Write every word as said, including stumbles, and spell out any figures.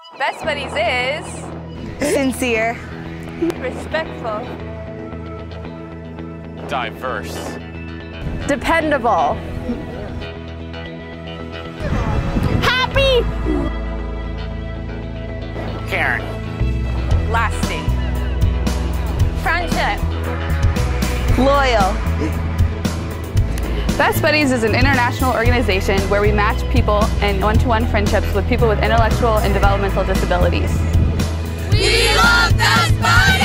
Best Buddies is... Sincere. Respectful. Diverse. Dependable. Happy. Caring. Lasting. Friendship. Loyal. Best Buddies is an international organization where we match people in one-to-one friendships with people with intellectual and developmental disabilities. We love Best Buddies!